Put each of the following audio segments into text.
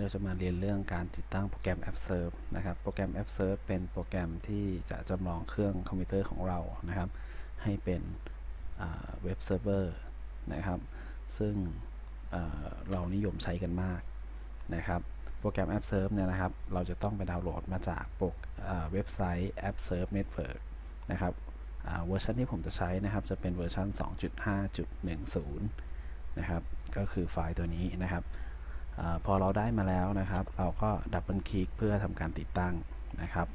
เราจะมาเรียนเรื่องการติดตั้งโปรแกรม AppServe นะครับโปรแกรม AppServe เป็นโปรแกรมที่จะจำลองเครื่องคอมพิวเตอร์ของเรานะครับให้เป็นเว็บเซิร์ฟเวอร์นะครับซึ่งเรานิยมใช้กันมากนะครับโปรแกรม AppServe เนี่ยนะครับเราจะต้องไปดาวน์โหลดมาจากเว็บไซต์ AppServe Network นะครับเวอร์ชันที่ผมจะใช้นะครับจะเป็นเวอร์ชัน 2.5.10 นะครับก็คือไฟล์ตัวนี้นะครับพอเราได้มาแล้วนะครับเราก็ดับเบิลคลิกเพื่อทำการติดตั้งนะครับ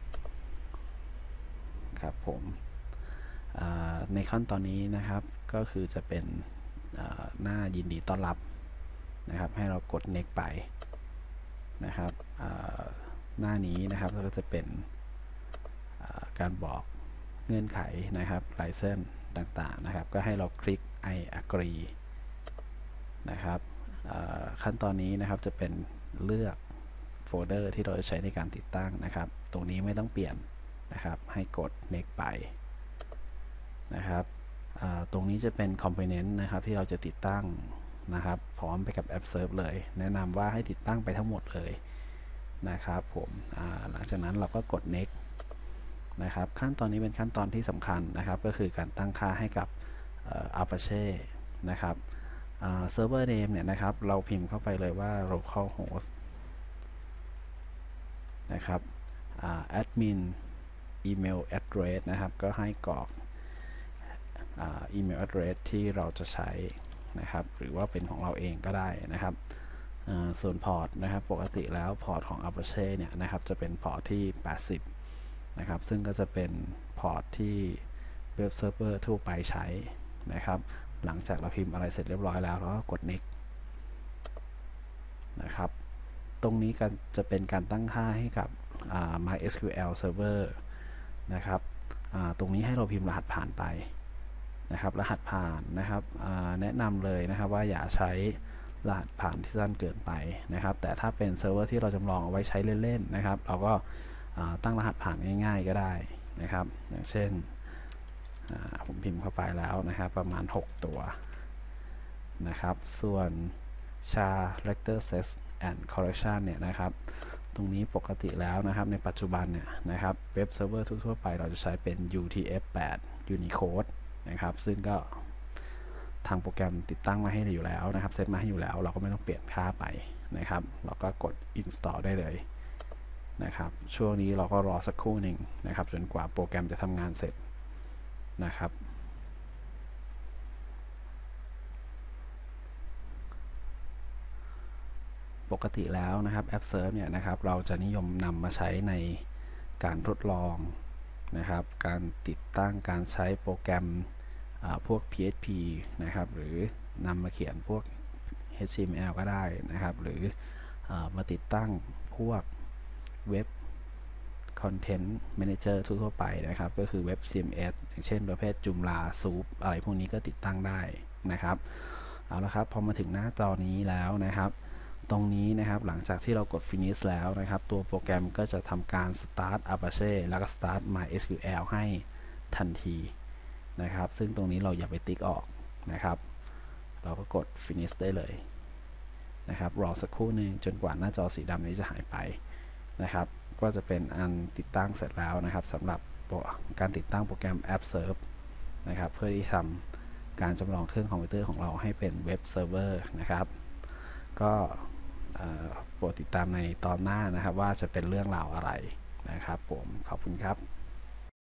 ครับผมในขั้นตอนนี้นะครับก็คือจะเป็นหน้ายินดีต้อนรับนะครับให้เรากด next ไปนะครับหน้านี้นะครับก็จะเป็นการบอกเงื่อนไขนะครับไลเซนส์ต่างๆนะครับก็ให้เราคลิก I agree นะครับขั้นตอนนี้นะครับจะเป็นเลือกโฟลเดอร์ที่เราจะใช้ในการติดตั้งนะครับตรงนี้ไม่ต้องเปลี่ยนนะครับให้กด next ไปนะครับตรงนี้จะเป็น component นะครับที่เราจะติดตั้งนะครับพร้อมไปกับ AppServe เลยแนะนำว่าให้ติดตั้งไปทั้งหมดเลยนะครับผมหลังจากนั้นเราก็กด next นะครับขั้นตอนนี้เป็นขั้นตอนที่สำคัญนะครับก็คือการตั้งค่าให้กับ Apache นะครับserver name เนี่ยนะครับเราพิมพ์เข้าไปเลยว่า localhost นะครับadmin email address นะครับก็ให้กรอกemail address ที่เราจะใช้นะครับหรือว่าเป็นของเราเองก็ได้นะครับส่วนพอร์ตนะครับปกติแล้วพอร์ตของ Apache เนี่ยนะครับจะเป็นพอร์ตที่ 80 นะครับซึ่งก็จะเป็นพอร์ตที่เว็บเซิร์ฟเวอร์ทั่วไปใช้นะครับหลังจากเราพิมพ์อะไรเสร็จเรียบร้อยแล้วเราก็กด next นะครับตรงนี้จะเป็นการตั้งค่าให้กับMySQL Server นะครับตรงนี้ให้เราพิมพ์รหัสผ่านไปนะครับรหัสผ่านนะครับแนะนำเลยนะครับว่าอย่าใช้รหัสผ่านที่สั้นเกินไปนะครับแต่ถ้าเป็นเซิร์ฟเวอร์ที่เราจำลองเอาไว้ใช้เล่นๆนะครับเราก็ตั้งรหัสผ่านง่ายๆก็ได้นะครับอย่างเช่นผมพิมพ์เข้าไปแล้วนะครับประมาณ6ตัวนะครับส่วน char character set and correction เนี่ยนะครับตรงนี้ปกติแล้วนะครับในปัจจุบันเนี่ยนะครับเว็บเซิร์ฟเวอร์ทั่วๆไปเราจะใช้เป็น UTF-8 Unicode นะครับซึ่งก็ทางโปรแกรมติดตั้งมาให้อยู่แล้วนะครับเซตมาให้อยู่แล้วเราก็ไม่ต้องเปลี่ยนค่าไปนะครับเราก็กด install ได้เลยนะครับช่วงนี้เราก็รอสักครู่หนึ่งนะครับจนกว่าโปรแกรมจะทำงานเสร็จนะครับปกติแล้วนะครับ AppServe เนี่ยนะครับเราจะนิยมนำมาใช้ในการทดลองนะครับการติดตั้งการใช้โปรแกรมพวก PHP นะครับหรือนำมาเขียนพวก HTML ก็ได้นะครับหรือมาติดตั้งพวกเว็บ Content Manager ทั่วไปนะครับก็คือเว็บ CMS อย่างเช่นประเภท Joomla Soup อะไรพวกนี้ก็ติดตั้งได้นะครับเอาละครับพอมาถึงหน้าจอนี้แล้วนะครับตรงนี้นะครับหลังจากที่เรากด finish แล้วนะครับตัวโปรแกรมก็จะทำการ start Apache แล้วก็ start MySQL ให้ทันทีนะครับซึ่งตรงนี้เราอย่าไปติ๊กออกนะครับเราก็กด finish ได้เลยนะครับรอสักครู่หนึ่งจนกว่าหน้าจอสีดำนี้จะหายไปนะครับก็จะเป็นอันติดตั้งเสร็จแล้วนะครับสำหรับการติดตั้งโปรแกรม AppServe นะครับเพื่อที่ทำการจำลองเครื่องคอมพิวเตอร์ของเราให้เป็นเว็บเซิร์ฟเวอร์นะครับก็โปรดติดตามในตอนหน้านะครับว่าจะเป็นเรื่องราวอะไรนะครับผมขอบคุณครับ